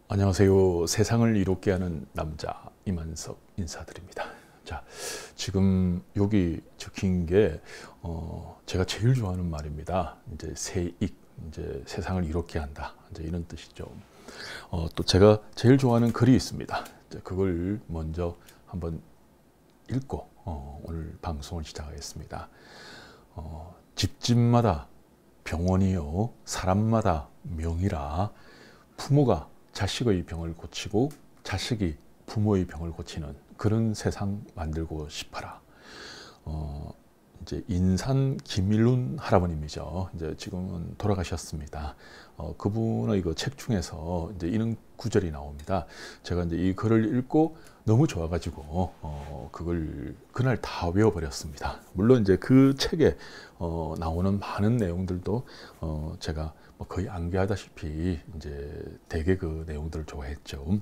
안녕하세요. 세상을 이롭게 하는 남자 이만석 인사드립니다. 자, 지금 여기 적힌 게 제가 제일 좋아하는 말입니다. 이제 세익, 이제 세상을 이롭게 한다. 이제 이런 뜻이죠. 또 제가 제일 좋아하는 글이 있습니다. 그걸 먼저 한번 읽고 오늘 방송을 시작하겠습니다. 집집마다 병원이요 사람마다 명이라 부모가 자식의 병을 고치고 자식이 부모의 병을 고치는 그런 세상 만들고 싶어라. 이제 인산 김일룬 할아버님이죠. 이제 지금은 돌아가셨습니다. 그분의 그 책 중에서 이제 이런 구절이 나옵니다. 제가 이제 이 글을 읽고 너무 좋아가지고 그걸 그날 다 외워버렸습니다. 물론 이제 그 책에 나오는 많은 내용들도 제가 거의 암기하다시피 이제 대개 그 내용들을 좋아했죠.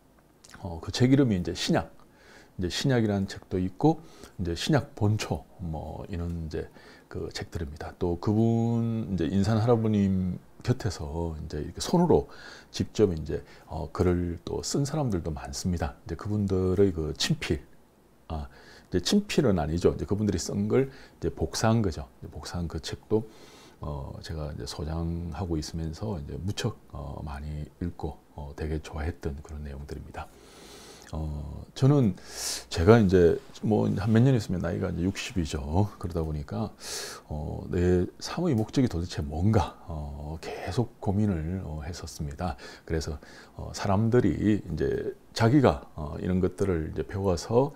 그 책 이름이 이제 신약. 이제 신약이라는 책도 있고 이제 신약 본초 뭐 이런 이제 그 책들입니다. 또 그분 이제 인산 할아버님 곁에서 이제 이렇게 손으로 직접 이제 글을 또 쓴 사람들도 많습니다. 이제 그분들의 그 친필, 이제 친필은 아니죠. 이제 그분들이 쓴 걸 이제 복사한 거죠. 복사한 그 책도 제가 이제 소장하고 있으면서 이제 무척 많이 읽고 되게 좋아했던 그런 내용들입니다. 저는 제가 이제 뭐 한 몇 년 있으면 나이가 이제 60이죠. 그러다 보니까 내 삶의 목적이 도대체 뭔가 계속 고민을 했었습니다. 그래서 사람들이 이제 자기가 이런 것들을 이제 배워서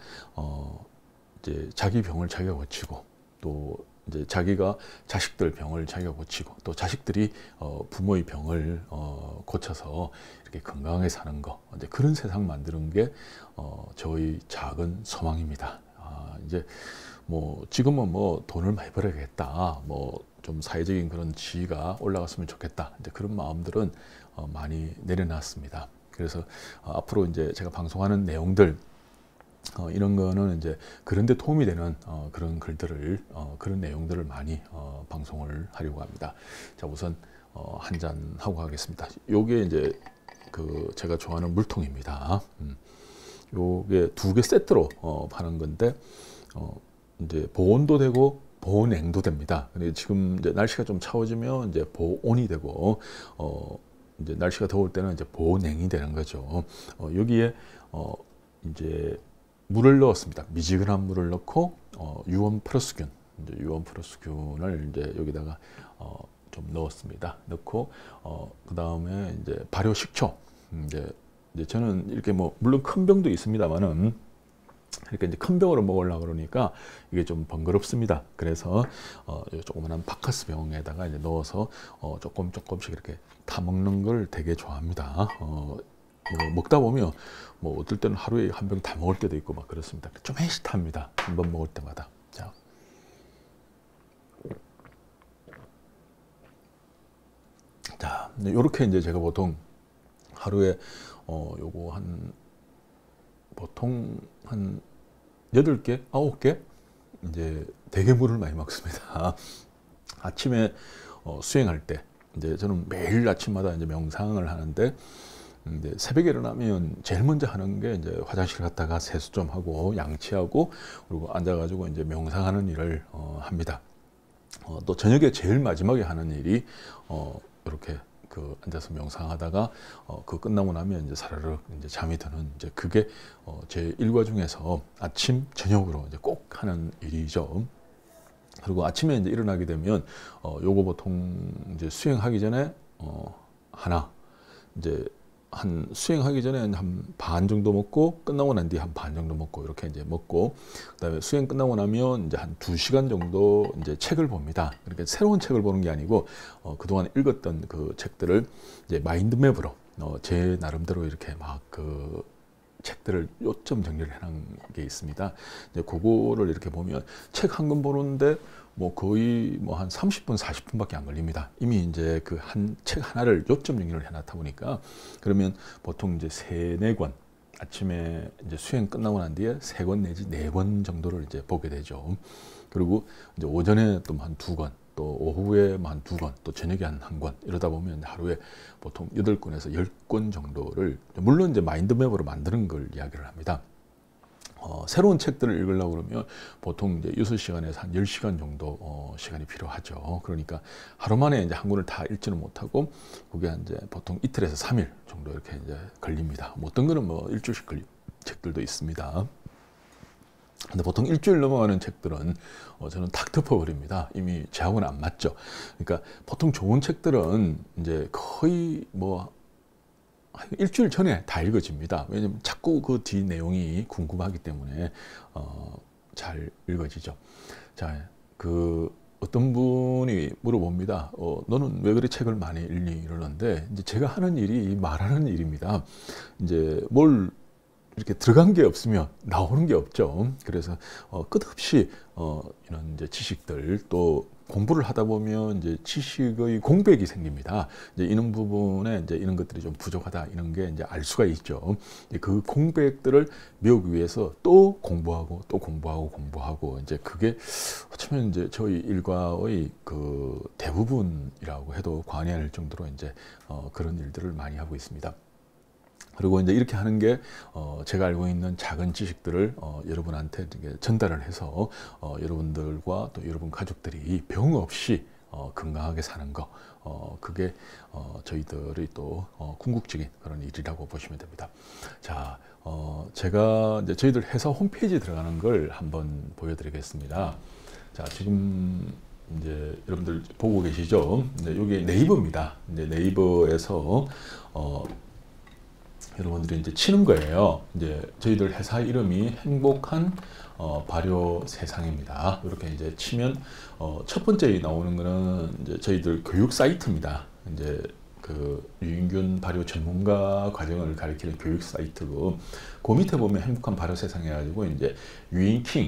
이제 자기 병을 자기가 고치고 또 이제 자기가 자식들 병을 자기가 고치고 또 자식들이 부모의 병을 고쳐서 이렇게 건강하게 사는 거 이제 그런 세상 만드는 게 저의 작은 소망입니다. 이제 뭐 지금은 뭐 돈을 많이 벌어야겠다, 뭐 좀 사회적인 그런 지위가 올라갔으면 좋겠다, 이제 그런 마음들은 많이 내려놨습니다. 그래서 앞으로 이제 제가 방송하는 내용들 이런 거는 이제 그런 데 도움이 되는 그런 글들을 그런 내용들을 많이 방송을 하려고 합니다. 자, 우선 한 잔 하고 가겠습니다. 요게 이제 그 제가 좋아하는 물통입니다. 요게 2개 세트로 파는 건데 이제 보온도 되고 보온냉도 됩니다. 근데 지금 이제 날씨가 좀 차워지면 이제 보온이 되고 이제 날씨가 더울 때는 이제 보냉이 되는 거죠. 여기에 이제 물을 넣었습니다. 미지근한 물을 넣고 유원 플러스균, 이제 유원 플러스균을 이제 여기다가 좀 넣었습니다. 넣고 그 다음에 이제 발효 식초. 이제 저는 이렇게 뭐 물론 큰 병도 있습니다만은 이렇게 이제 큰 병으로 먹으려고 그러니까 이게 좀 번거롭습니다. 그래서 조그만한 바카스 병에다가 이제 넣어서 조금씩 이렇게 타 먹는 걸 되게 좋아합니다. 뭐 먹다 보면 뭐 어떨 때는 하루에 한 병 다 먹을 때도 있고 막 그렇습니다. 좀 해시합니다. 한 번 먹을 때마다. 자, 이렇게 이제 제가 보통 하루에 요거 보통 한 8개, 9개 이제 되게 물을 많이 먹습니다. 아침에 수행할 때 이제 저는 매일 아침마다 이제 명상을 하는데 근데 새벽에 일어나면 제일 먼저 하는 게 이제 화장실 갔다가 세수 좀 하고 양치하고 그리고 앉아가지고 이제 명상하는 일을 합니다. 또 저녁에 제일 마지막에 하는 일이 이렇게 그 앉아서 명상하다가 그 끝나고 나면 이제 사르륵 이제 잠이 드는 이제 그게 제 일과 중에서 아침 저녁으로 이제 꼭 하는 일이죠. 그리고 아침에 이제 일어나게 되면 요거 보통 이제 수행하기 전에 하나 이제 한 수행하기 전에 한 반 정도 먹고 끝나고 난 뒤에 한 반 정도 먹고 이렇게 이제 먹고 그다음에 수행 끝나고 나면 이제 한 2시간 정도 이제 책을 봅니다. 그러니까 새로운 책을 보는 게 아니고 그동안 읽었던 그 책들을 이제 마인드맵으로 제 나름대로 이렇게 막 그 책들을 요점 정리를 해놓은 게 있습니다. 이제 그거를 이렇게 보면 책 한 권 보는데 뭐 거의 뭐 한 30분, 40분밖에 안 걸립니다. 이미 이제 그 한 책 하나를 요점 정리를 해놨다 보니까 그러면 보통 이제 3, 4권 아침에 이제 수행 끝나고 난 뒤에 3권 내지 4권 정도를 이제 보게 되죠. 그리고 이제 오전에 또 한 2권 또 오후에만 2권, 또 저녁에 한 1권 이러다 보면 하루에 보통 8권에서 10권 정도를, 물론 이제 마인드맵으로 만드는 걸 이야기를 합니다. 새로운 책들을 읽으려고 그러면 보통 이제 6시간에서 한 10시간 정도 시간이 필요하죠. 그러니까 하루 만에 이제 한 권을 다 읽지는 못하고 그게 이제 보통 이틀에서 3일 정도 이렇게 이제 걸립니다. 뭐 어떤 거는 뭐 일주일씩 걸린 책들도 있습니다. 근데 보통 일주일 넘어가는 책들은 저는 탁 덮어버립니다. 이미 제하고는 안 맞죠. 그러니까 보통 좋은 책들은 이제 거의 뭐 일주일 전에 다 읽어집니다. 왜냐면 자꾸 그 뒤 내용이 궁금하기 때문에 잘 읽어지죠. 자, 어떤 분이 물어봅니다. 너는 왜 그리 책을 많이 읽니? 이러는데 이제 제가 하는 일이 말하는 일입니다. 이제 뭘 이렇게 들어간 게 없으면 나오는 게 없죠. 그래서 끝없이 이런 이제 지식들, 또 공부를 하다 보면 이제 지식의 공백이 생깁니다. 이제 이런 부분에 이제 이런 것들이 좀 부족하다, 이런 게 이제 알 수가 있죠. 그 공백들을 메우기 위해서 또 공부하고 또 공부하고 이제 그게 어쩌면 이제 저희 일과의 그 대부분이라고 해도 과언이 아닐 정도로 이제 그런 일들을 많이 하고 있습니다. 그리고 이제 이렇게 하는 게 제가 알고 있는 작은 지식들을 여러분한테 전달을 해서 여러분들과 또 여러분 가족들이 병 없이 건강하게 사는 거, 그게 저희들의 또 궁극적인 그런 일이라고 보시면 됩니다. 자, 제가 이제 저희들 회사 홈페이지에 들어가는 걸 한번 보여드리겠습니다. 자, 지금 이제 여러분들 보고 계시죠? 이제 여기 네이버입니다. 이제 네이버에서 여러분들이 이제 치는 거예요. 이제 저희들 회사 이름이 행복한 발효 세상입니다. 이렇게 이제 치면 첫 번째 나오는 거는 이제 저희들 교육 사이트입니다. 이제 그 유인균 발효 전문가 과정을 가리키는 교육 사이트고, 그 밑에 보면 행복한 발효 세상 해가지고 이제 유인킹,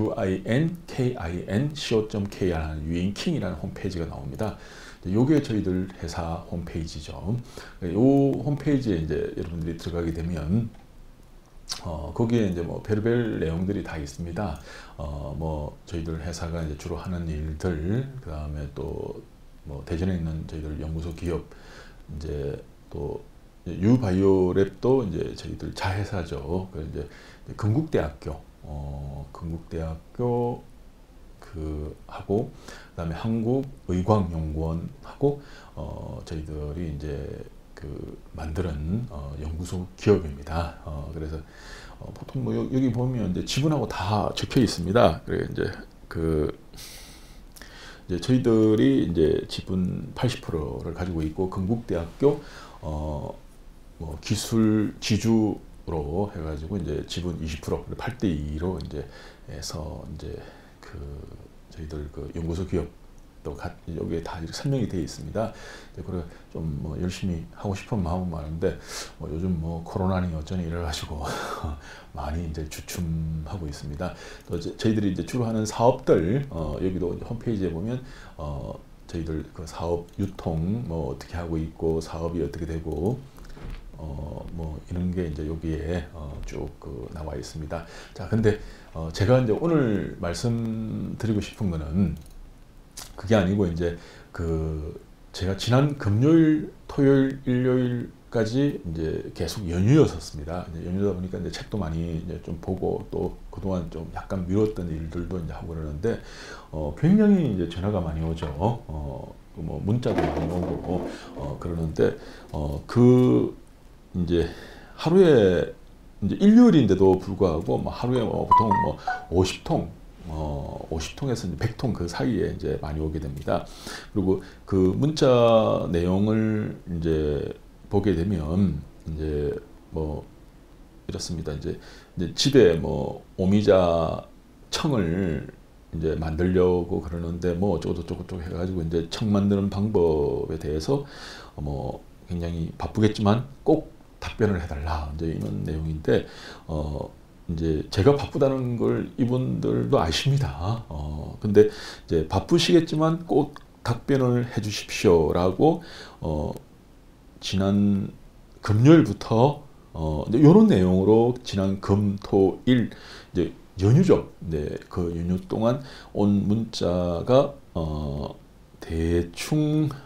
UINKIN.co.kr 하는 유인킹이라는 홈페이지가 나옵니다. 요게 저희들 회사 홈페이지죠. 이 홈페이지에 이제 여러분들이 들어가게 되면 거기에 이제 뭐 별별 내용들이 다 있습니다. 뭐 저희들 회사가 이제 주로 하는 일들, 그 다음에 또 뭐 대전에 있는 저희들 연구소 기업, 이제 또 유바이오랩도 이제 저희들 자회사죠. 그 이제 건국대학교, 건국대학교 하고, 그다음에 한국의광연구원하고 저희들이 이제 만드는 연구소 기업입니다. 그래서 보통 뭐 여기 보면 이제 지분하고 다 적혀 있습니다. 그래 이제 저희들이 이제 지분 80%를 가지고 있고, 건국대학교 뭐 기술 지주로 해가지고 이제 지분 20%, 8대2로 이제 해서 이제 저희들 연구소 기업도 여기에 다 설명이 되어 있습니다. 그래 좀 뭐 열심히 하고 싶은 마음은 많은데 요즘 뭐 코로나니 어쩌니 이래가지고 많이 이제 주춤하고 있습니다. 또 저희들이 이제 주로 하는 사업들, 여기도 이제 홈페이지에 보면 저희들 그 사업 유통 뭐 어떻게 하고 있고, 사업이 어떻게 되고 뭐 이런 게 이제 여기에 쭉 나와 있습니다. 자, 근데 제가 이제 오늘 말씀드리고 싶은 거는 그게 아니고, 이제 제가 지난 금요일, 토요일, 일요일까지 이제 계속 연휴였었습니다. 이제 연휴다 보니까 이제 책도 많이 이제 좀 보고, 또 그동안 좀 약간 미뤘던 일들도 이제 하고 그러는데 굉장히 이제 전화가 많이 오죠. 뭐 문자도 많이 오고 그러는데 이제 하루에 이제 일요일인데도 불구하고 뭐 하루에 보통 뭐 50통, 50통에서 100통 그 사이에 이제 많이 오게 됩니다. 그리고 그 문자 내용을 이제 보게 되면 이제 뭐 이렇습니다. 이제 집에 뭐 오미자 청을 이제 만들려고 그러는데 뭐 어쩌고저쩌고 해가지고 이제 청 만드는 방법에 대해서 뭐 굉장히 바쁘겠지만 꼭 답변을 해달라, 이제 이런 내용인데 이제 제가 바쁘다는 걸 이분들도 아십니다. 근데 이제 바쁘시겠지만 꼭 답변을 해주십시오라고 지난 금요일부터 이런 내용으로 지난 금, 토, 일 이제 연휴죠. 네, 그 연휴 동안 온 문자가 대충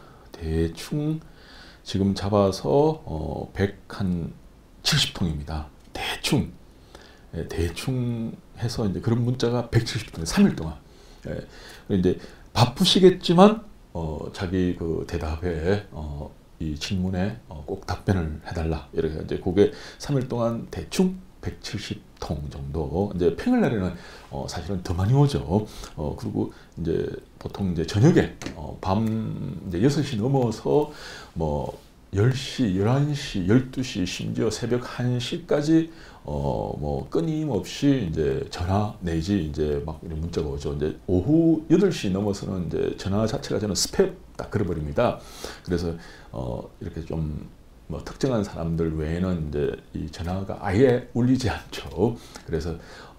지금 잡아서 170통입니다. 대충 대충 해서 이제 그런 문자가 170통 3일 동안. 이제 바쁘시겠지만 자기 그 대답에 이 질문에 꼭 답변을 해달라 이렇게 이제 그게 3일 동안 대충 170통 정도. 이제 평일날에는 사실은 더 많이 오죠. 그리고 이제 보통 이제 저녁에 밤 이제 6시 넘어서 뭐 10시, 11시, 12시, 심지어 새벽 1시까지 뭐 끊임없이 이제 전화 내지 이제 막 이런 문자가 오죠. 이제 오후 8시 넘어서는 이제 전화 자체가 저는 스팸 딱 걸어버립니다. 그래서 이렇게 좀 뭐 특정한 사람들 외에는 이제 이 전화가 아예 울리지 않죠. 그래서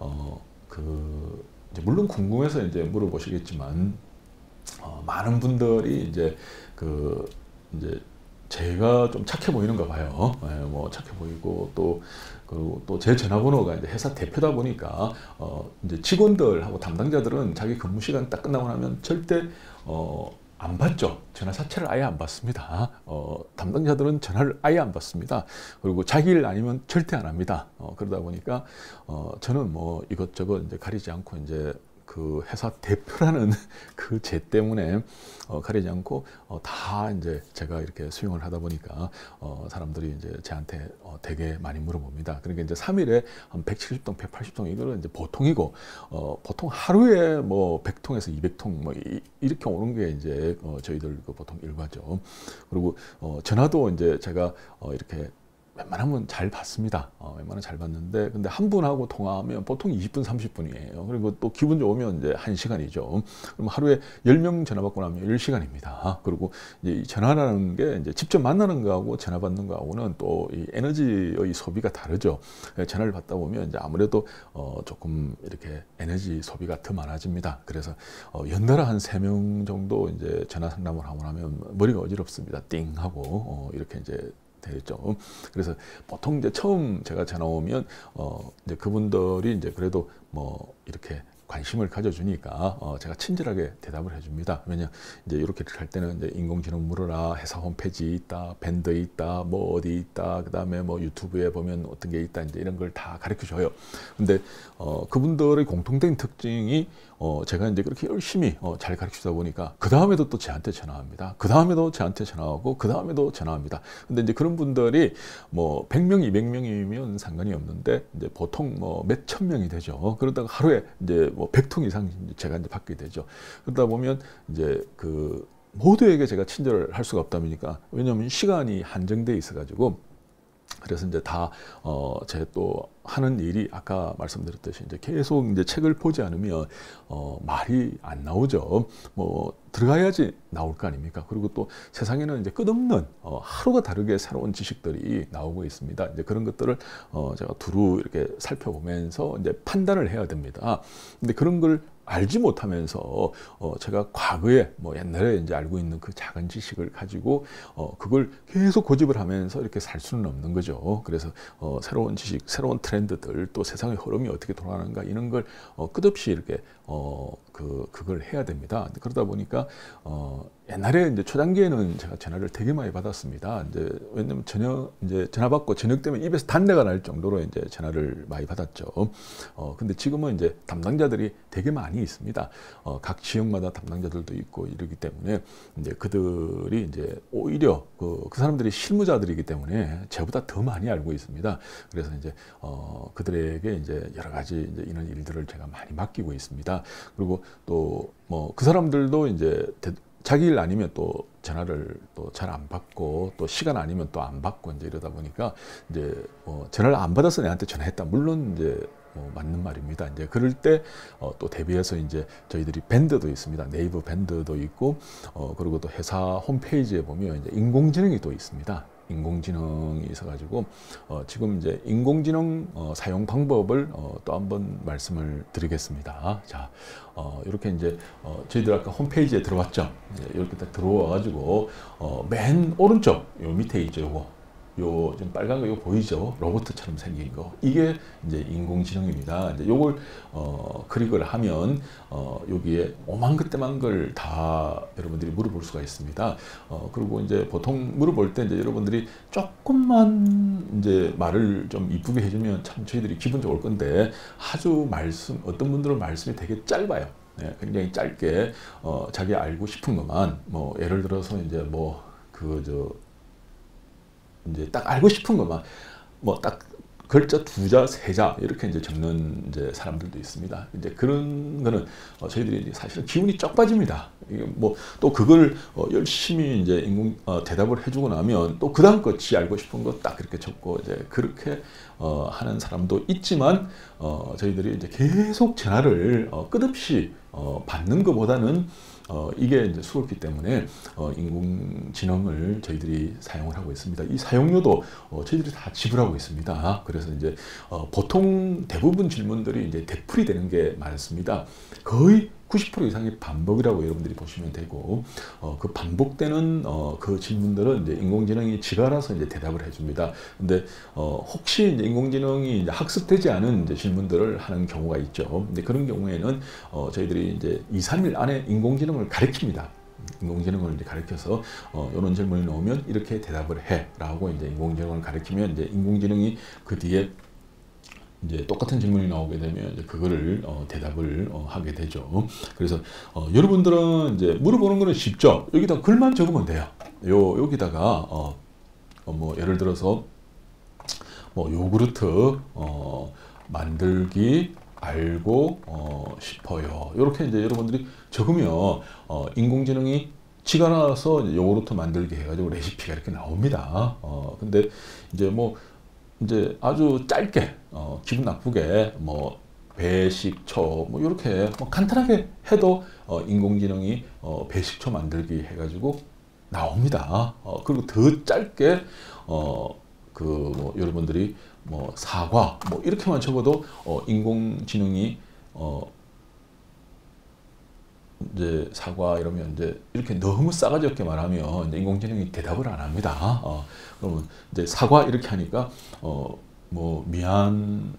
이제 물론 궁금해서 이제 물어보시겠지만 많은 분들이 이제 이제 제가 좀 착해 보이는가 봐요. 뭐 착해 보이고 그리고 또 제 전화번호가 이제 회사 대표다 보니까 이제 직원들하고 담당자들은 자기 근무 시간 딱 끝나고 나면 절대 안 받죠. 전화 자체를 아예 안 받습니다. 담당자들은 전화를 아예 안 받습니다. 그리고 자기 일 아니면 절대 안 합니다. 그러다 보니까 저는 뭐 이것저것 이제 가리지 않고 이제 그 회사 대표라는 그 제 때문에 가리지 않고 다 이제 제가 이렇게 수용을 하다 보니까 사람들이 이제 저한테 되게 많이 물어봅니다. 그러니까 이제 3일에 한 170통, 180통 이거는 이제 보통이고 보통 하루에 뭐 100통에서 200통 뭐 이렇게 오는 게 이제 저희들 그 보통 일과죠. 그리고 전화도 이제 제가 이렇게 웬만하면 잘 받습니다. 웬만하면 잘 받는데, 근데 한 분하고 통화하면 보통 20분, 30분이에요. 그리고 또 기분 좋으면 이제 1시간이죠. 그럼 하루에 10명 전화 받고 나면 10시간입니다. 그리고 이제 이 전화라는 게 이제 직접 만나는 거하고 전화 받는 거하고는 또 이 에너지의 소비가 다르죠. 전화를 받다 보면 이제 아무래도 조금 이렇게 에너지 소비가 더 많아집니다. 그래서 연달아 한 3명 정도 이제 전화 상담을 하고 나면 머리가 어지럽습니다. 띵 하고 이렇게 이제 되죠. 그래서 보통 이제 처음 제가 전화 오면 이제 그분들이 이제 그래도 뭐 이렇게 관심을 가져주니까 제가 친절하게 대답을 해줍니다. 왜냐 이제 이렇게 할 때는 이제 인공지능 물어라, 회사 홈페이지 있다, 밴드 있다, 뭐 어디 있다, 그 다음에 뭐 유튜브에 보면 어떤 게 있다, 이제 이런 걸 다 가르쳐 줘요. 근데 그분들의 공통된 특징이 제가 이제 그렇게 열심히 잘 가르치다 보니까 그 다음에도 또 저한테 전화합니다. 그 다음에도 저한테 전화하고 그 다음에도 전화합니다. 근데 이제 그런 분들이 뭐 100명, 200명이면 상관이 없는데 이제 보통 뭐 몇천 명이 되죠. 그러다가 하루에 이제 뭐 100통 이상 제가 이제 받게 되죠. 그러다 보면 이제 그 모두에게 제가 친절을 할 수가 없다 보니까, 왜냐하면 시간이 한정돼 있어가지고, 그래서 이제 다 제가 또 하는 일이 아까 말씀드렸듯이 이제 계속 이제 책을 보지 않으면 말이 안 나오죠. 뭐 들어가야지 나올 거 아닙니까? 그리고 또 세상에는 이제 끝없는 하루가 다르게 새로운 지식들이 나오고 있습니다. 이제 그런 것들을 제가 두루 이렇게 살펴보면서 이제 판단을 해야 됩니다. 근데 그런 걸 알지 못하면서 제가 과거에 뭐 옛날에 이제 알고 있는 그 작은 지식을 가지고 그걸 계속 고집을 하면서 이렇게 살 수는 없는 거죠. 그래서 새로운 지식, 새로운 트렌드들, 또 세상의 흐름이 어떻게 돌아가는가, 이런 걸 끝없이 이렇게 그걸 해야 됩니다. 그러다 보니까 옛날에 이제 초단기에는 제가 전화를 되게 많이 받았습니다. 이제 왜냐면 이제 전화 받고 저녁 되면 입에서 단내가 날 정도로 이제 전화를 많이 받았죠. 근데 지금은 이제 담당자들이 되게 많이 있습니다. 각 지역마다 담당자들도 있고 이러기 때문에 이제 그들이 이제 오히려 그 사람들이 실무자들이기 때문에 저보다 더 많이 알고 있습니다. 그래서 이제 그들에게 이제 여러 가지 이제 이런 일들을 제가 많이 맡기고 있습니다. 그리고 또 뭐 그 사람들도 이제 자기 일 아니면 또 전화를 또 잘 안 받고, 또 시간 아니면 또 안 받고 이제 이러다 보니까 이제 전화를 안 받아서 내한테 전화했다, 물론 이제 맞는 말입니다. 이제 그럴 때 또 대비해서 이제 저희들이 밴드도 있습니다. 네이버 밴드도 있고, 그리고 또 회사 홈페이지에 보면 이제 인공지능이 또 있습니다. 인공지능이 있어가지고 지금 이제 인공지능 사용 방법을 또 한번 말씀을 드리겠습니다. 자, 이렇게 이제 저희들 아까 홈페이지에 들어왔죠. 이렇게 딱 들어와가지고 맨 오른쪽 요 밑에 있죠. 요거 요 좀 빨간 거 이거 보이죠? 로봇처럼 생긴 거. 이게 이제 인공지능입니다. 이제 요걸 클릭을 하면 여기에 오만 그때만 걸 다 여러분들이 물어볼 수가 있습니다. 그리고 이제 보통 물어볼 때 이제 여러분들이 조금만 이제 말을 좀 이쁘게 해주면 참 저희들이 기분 좋을 건데 아주 어떤 분들은 말씀이 되게 짧아요. 네, 굉장히 짧게 자기 알고 싶은 것만 뭐 예를 들어서 이제 이제 딱 알고 싶은 것만 뭐 딱 글자 2자, 3자 이렇게 이제 적는 이제 사람들도 있습니다. 이제 그런 거는 저희들이 사실은 기운이 쩍 빠집니다. 이게 뭐 또 그걸 열심히 이제 대답을 해주고 나면 또 그다음 거 지 알고 싶은 거 딱 그렇게 적고 이제 그렇게 하는 사람도 있지만 저희들이 이제 계속 전화를 끝없이 받는 것보다는 이게 이제 수월기 때문에 인공지능을 저희들이 사용을 하고 있습니다. 이 사용료도 저희들이 다 지불하고 있습니다. 그래서 이제 보통 대부분 질문들이 이제 되풀이 되는 게 많습니다. 거의 90% 이상이 반복이라고 여러분들이 보시면 되고 그 반복되는 그 질문들은 이제 인공지능이 지가 알아서 이제 대답을 해줍니다. 근데 혹시 이제 인공지능이 이제 학습되지 않은 이제 질문들을 하는 경우가 있죠. 근데 그런 경우에는 저희들이 이제 2, 3일 안에 인공지능을 가르칩니다. 인공지능을 이제 가르쳐서 이런 질문을 넣으면 이렇게 대답을 해라고 이제 인공지능을 가르치면 이제 인공지능이 그 뒤에 이제 똑같은 질문이 나오게 되면 이제 그거를 대답을 하게 되죠. 그래서 여러분들은 이제 물어보는 거는 쉽죠. 여기다 글만 적으면 돼요. 여기다가 뭐 예를 들어서 뭐 요구르트 만들기 알고 싶어요. 이렇게 이제 여러분들이 적으면 인공지능이 지가 나와서 요구르트 만들기 해가지고 레시피가 이렇게 나옵니다. 근데 이제 아주 짧게 기분 나쁘게 뭐 배식초 뭐 이렇게 간단하게 해도 인공지능이 배식초 만들기 해가지고 나옵니다. 그리고 더 짧게 뭐 여러분들이 뭐 사과 뭐 이렇게만 적어도 인공지능이 이제 사과 이러면 이제 이렇게 너무 싸가지 없게 말하면 이제 인공지능이 대답을 안 합니다. 그러면 이제 사과 이렇게 하니까 뭐 미안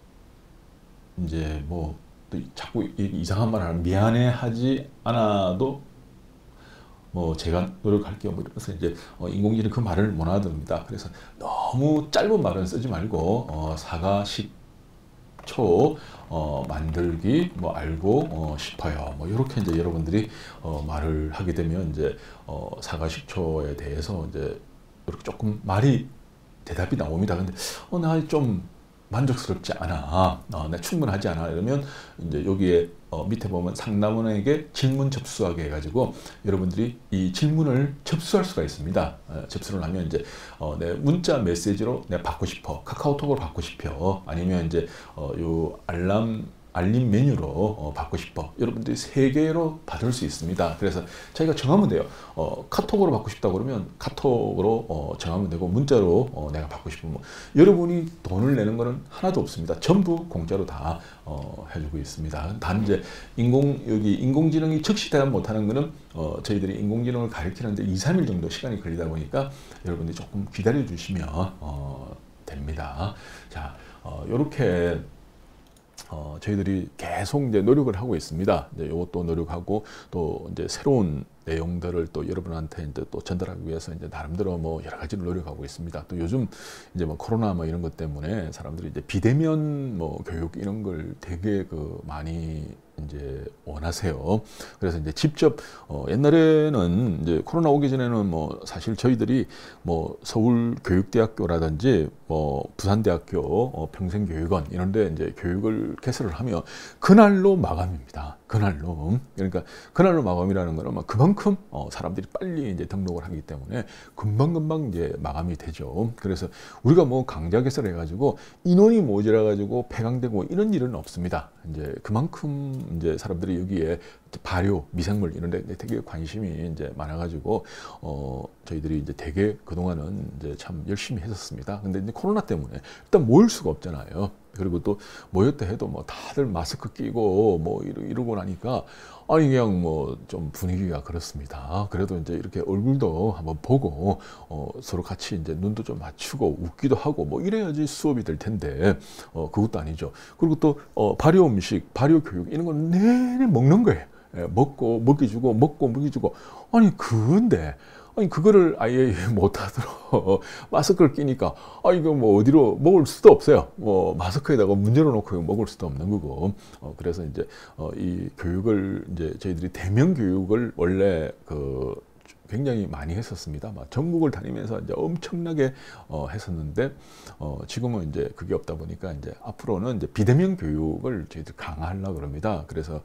이제 뭐 또 자꾸 이상한 말 하면 미안해 하지 않아도 뭐 제가 노력할게요. 뭐 이러면서 이제 인공지능 그 말을 못 알아듣습니다. 그래서 너무 짧은 말은 쓰지 말고 사과식 초 만들기 뭐 알고 싶어요. 뭐 이렇게 이제 여러분들이 말을 하게 되면 이제 사과식초에 대해서 이제 이렇게 조금 말이 대답이 나옵니다. 근데 나 좀 만족스럽지 않아. 나 충분하지 않아. 이러면 이제 여기에 밑에 보면 상담원에게 질문 접수하게 해가지고 여러분들이 이 질문을 접수할 수가 있습니다. 접수를 하면 이제 내 문자 메시지로 내가 받고 싶어. 카카오톡으로 받고 싶어. 아니면 이제 요 알림 메뉴로 받고 싶어. 여러분들이 3개로 받을 수 있습니다. 그래서 자기가 정하면 돼요. 카톡으로 받고 싶다 그러면 카톡으로 정하면 되고 문자로 내가 받고 싶으면 뭐 여러분이 돈을 내는 거는 하나도 없습니다. 전부 공짜로 다 해주고 있습니다. 단 이제 여기 인공지능이 즉시 대답 못하는 거는 저희들이 인공지능을 가르치는데 2, 3일 정도 시간이 걸리다 보니까 여러분들이 조금 기다려 주시면 됩니다. 자, 요렇게 저희들이 계속 이제 노력을 하고 있습니다. 이제 이것도 노력하고 또 이제 새로운 내용들을 또 여러분한테 이제 또 전달하기 위해서 이제 나름대로 뭐 여러 가지를 노력하고 있습니다. 또 요즘 이제 뭐 코로나 뭐 이런 것 때문에 사람들이 이제 비대면 뭐 교육 이런 걸 되게 많이 이제 원하세요. 그래서 이제 직접 옛날에는 이제 코로나 오기 전에는 뭐 사실 저희들이 뭐 서울교육대학교라든지 뭐 부산대학교 평생교육원 이런데 이제 교육을 개설을 하면 그날로 마감입니다. 그날로. 그러니까 그날로 마감이라는 거는 그만큼 사람들이 빨리 이제 등록을 하기 때문에 금방금방 이제 마감이 되죠. 그래서 우리가 뭐 강좌 개설해 가지고 인원이 모자라 가지고 폐강되고 이런 일은 없습니다. 이제 그만큼 이제 사람들이 여기에 발효, 미생물 이런 데 되게 관심이 이제 많아 가지고 저희들이 이제 되게 그동안은 이제 참 열심히 했었습니다. 근데 이제 코로나 때문에 일단 모일 수가 없잖아요. 그리고 또 모였다 해도 뭐 다들 마스크 끼고 뭐 이러고 나니까 아니 그냥 뭐 좀 분위기가 그렇습니다. 그래도 이제 이렇게 얼굴도 한번 보고 서로 같이 이제 눈도 좀 맞추고 웃기도 하고 뭐 이래야지 수업이 될 텐데 그것도 아니죠. 그리고 또 발효 음식, 발효 교육 이런 건 내내 먹는 거예요. 예, 먹고 먹이 주고 먹고 먹이 주고 아니 그건데 아니 그거를 아예 못하도록 마스크를 끼니까 이거 뭐 어디로 먹을 수도 없어요. 뭐 마스크에다가 문 열어놓고 먹을 수도 없는 거고 그래서 이제 이 교육을 이제 저희들이 대면 교육을 원래 굉장히 많이 했었습니다. 막 전국을 다니면서 이제 엄청나게 했었는데 지금은 이제 그게 없다 보니까 이제 앞으로는 이제 비대면 교육을 저희들 강화하려고 그럽니다. 그래서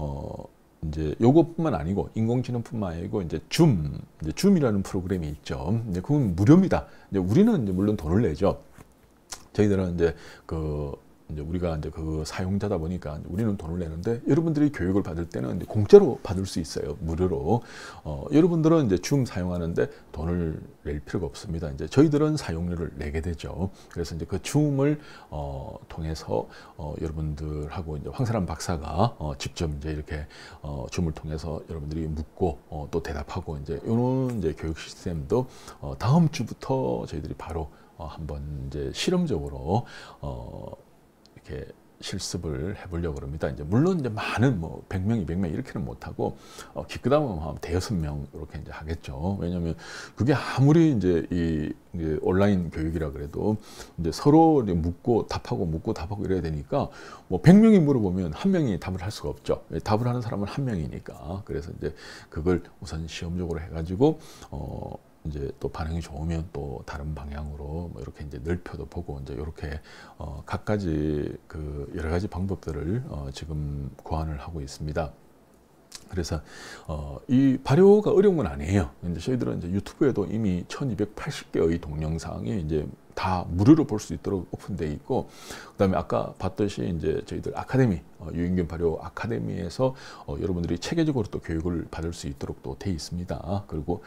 이제 요것뿐만 아니고 인공지능뿐만 아니고 이제 줌이라는 프로그램이 있죠. 이제 그건 무료입니다. 이제 우리는 이제 물론 돈을 내죠. 저희들은 이제 이제 우리가 이제 그 사용자다 보니까 우리는 돈을 내는데 여러분들이 교육을 받을 때는 이제 공짜로 받을 수 있어요. 무료로. 여러분들은 이제 줌 사용하는데 돈을 낼 필요가 없습니다. 이제 저희들은 사용료를 내게 되죠. 그래서 이제 그 줌을 통해서 여러분들하고 이제 황사람 박사가 직접 이제 이렇게 줌을 통해서 여러분들이 묻고 또 대답하고 이제 이런 이제 교육 시스템도 다음 주부터 저희들이 바로 한번 이제 실험적으로 이렇게 실습을 해보려고 합니다. 이제 물론 이제 많은 뭐 100명, 200명 이렇게는 못하고 기껏하면 한 대여섯 명 이렇게 이제 하겠죠. 왜냐하면 그게 아무리 이제 온라인 교육이라 그래도 이제 서로 이제 묻고 답하고 이래야 되니까 뭐 100명이 물어보면 한 명이 답을 할 수가 없죠. 답을 하는 사람은 한 명이니까. 그래서 이제 그걸 우선 시험적으로 해가지고 이제 또 반응이 좋으면 또 다른 방향으로 뭐 이렇게 이제 넓혀도 보고 이제 이렇게 각가지 여러 가지 방법들을 지금 고안을 하고 있습니다. 그래서 이 발효가 어려운 건 아니에요. 이제 저희들은 이제 유튜브에도 이미 1280개의 동영상이 이제 다 무료로 볼 수 있도록 오픈되어 있고, 그다음에 아까 봤듯이 이제 저희들 아카데미, 유인균 발효 아카데미에서 여러분들이 체계적으로 또 교육을 받을 수 있도록 또 돼 있습니다. 그리고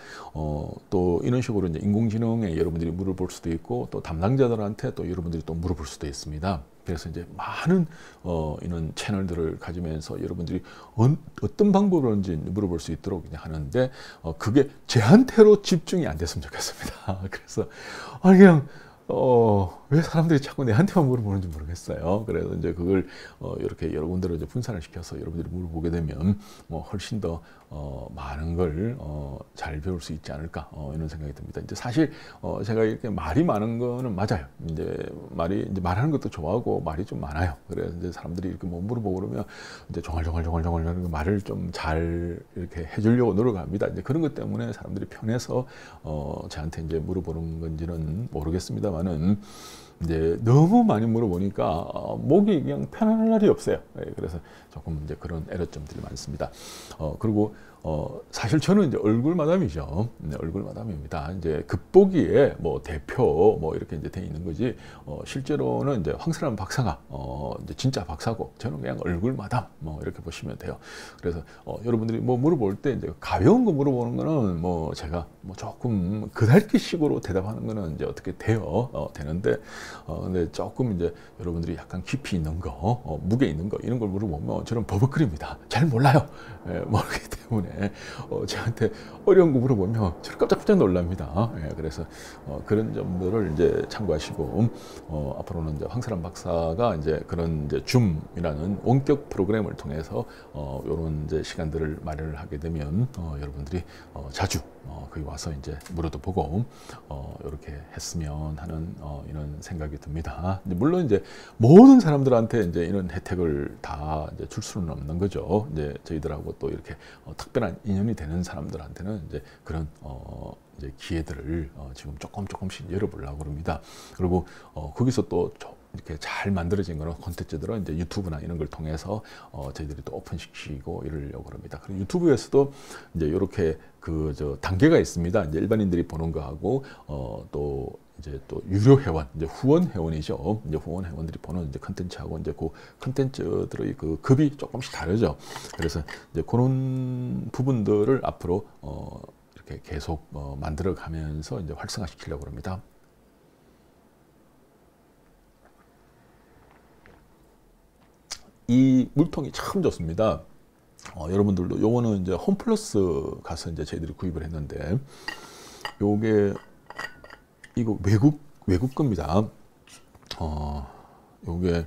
또 이런 식으로 이제 인공지능에 여러분들이 물어볼 수도 있고, 또 담당자들한테 또 여러분들이 또 물어볼 수도 있습니다. 그래서 이제 많은 이런 채널들을 가지면서 여러분들이 어떤 방법으로든지 물어볼 수 있도록 하는데 그게 제한테로 집중이 안 됐으면 좋겠습니다. 그래서 그냥 왜 사람들이 자꾸 내한테만 물어보는지 모르겠어요. 그래서 이제 그걸 이렇게 여러 군데로 이제 분산을 시켜서 여러분들이 물어보게 되면 뭐 훨씬 더 많은 걸 잘 배울 수 있지 않을까 이런 생각이 듭니다. 이제 사실 제가 이렇게 말이 많은 거는 맞아요. 이제 말하는 것도 좋아하고 말이 좀 많아요. 그래서 이제 사람들이 이렇게 뭐 물어보고 그러면 이제 종알종알 말을 좀 잘 이렇게 해주려고 노력합니다. 이제 그런 것 때문에 사람들이 편해서 저한테 이제 물어보는 건지는 모르겠습니다만은 이제 너무 많이 물어보니까 목이 그냥 편안할 날이 없어요. 그래서 조금 이제 그런 애로점들이 많습니다. 그리고 사실 저는 이제 얼굴 마담이죠. 네, 얼굴 마담입니다. 이제 겉보기에 뭐 대표 뭐 이렇게 이제 돼 있는 거지. 실제로는 이제 황사람 박사가 이제 진짜 박사고 저는 그냥 얼굴 마담 뭐 이렇게 보시면 돼요. 그래서 여러분들이 뭐 물어볼 때 이제 가벼운 거 물어보는 거는 뭐 제가 뭐 조금 그달기식으로 대답하는 거는 이제 어떻게 되는데 근데 조금 이제 여러분들이 약간 깊이 있는 거, 무게 있는 거 이런 걸 물어보면 저는 버벅거립니다. 잘 몰라요. 모르기 때문에 저한테 어려운 거 물어보면 저는 깜짝깜짝 놀랍니다. 그래서 그런 점들을 이제 참고하시고 앞으로는 이제 황사람 박사가 이제 그런 이제 줌이라는 원격 프로그램을 통해서 이런 이제 시간들을 마련을 하게 되면 여러분들이 자주 거기 와서 이제 물어도 보고 이렇게 했으면 하는 이런 생각이 듭니다. 물론 이제 모든 사람들한테 이제 이런 혜택을 다 이제 줄 수는 없는 거죠. 이제 저희들하고 또 이렇게 특별한 인연이 되는 사람들한테는 이제 그런 이제 기회들을 지금 조금씩 열어보려고 합니다. 그리고 거기서 또 이렇게 잘 만들어진 그런 콘텐츠들은 이제 유튜브나 이런 걸 통해서 저희들이 또 오픈시키고 이러려고 합니다. 그리고 유튜브에서도 이제 이렇게 단계가 있습니다. 이제 일반인들이 보는 거하고 또 이제 또 유료 회원, 이제 후원 회원이죠. 이제 후원 회원들이 보는 이제 컨텐츠하고 이제 그 컨텐츠들의 그 급이 조금씩 다르죠. 그래서 이제 그런 부분들을 앞으로 이렇게 계속 만들어 가면서 이제 활성화시키려고 합니다. 이 물통이 참 좋습니다. 여러분들도 요거는 이제 홈플러스 가서 이제 저희들이 구입을 했는데, 요게 이거 외국 겁니다. 요게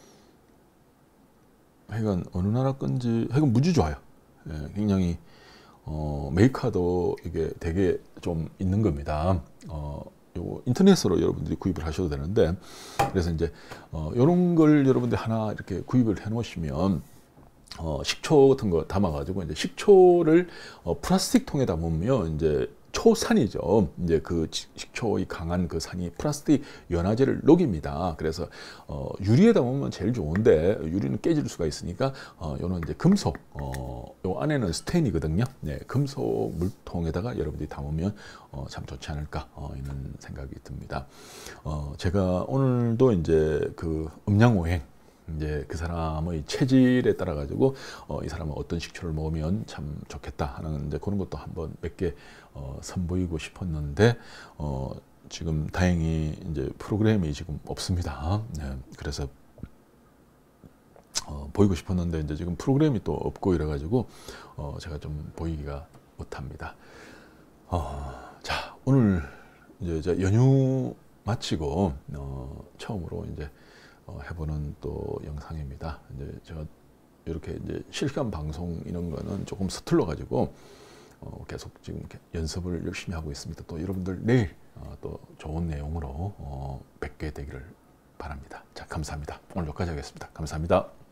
하여간 어느 나라 건지 하여간 무지 좋아요. 예, 굉장히 메이커도 이게 되게 좀 있는 겁니다. 요 인터넷으로 여러분들이 구입을 하셔도 되는데, 그래서 이제 요런 걸 여러분들 하나 이렇게 구입을 해 놓으시면 식초 같은 거 담아 가지고 이제 식초를 플라스틱 통에 담으면 이제 초산이죠. 이제 그 식초의 강한 그 산이 플라스틱 연화제를 녹입니다. 그래서 유리에 담으면 제일 좋은데 유리는 깨질 수가 있으니까 요는 이제 금속, 요 안에는 스테인이거든요. 네, 금속 물통에다가 여러분들이 담으면 참 좋지 않을까 이런 생각이 듭니다. 제가 오늘도 이제 그 음양오행, 이제 그 사람의 체질에 따라 가지고 이 사람은 어떤 식초를 먹으면 참 좋겠다 하는 이제 그런 것도 한번 몇 개 선보이고 싶었는데 지금 다행히 이제 프로그램이 지금 없습니다. 네, 그래서 보이고 싶었는데 이제 지금 프로그램이 또 없고 이래 가지고 제가 좀 보이기가 못합니다. 자, 오늘 이제 연휴 마치고 처음으로 이제 해보는 또 영상입니다. 이제 제가 이렇게 이제 실시간 방송 이런 거는 조금 서툴러 가지고 계속 지금 연습을 열심히 하고 있습니다. 또 여러분들 내일 또 좋은 내용으로 뵙게 되기를 바랍니다. 자, 감사합니다. 오늘 여기까지 하겠습니다. 감사합니다.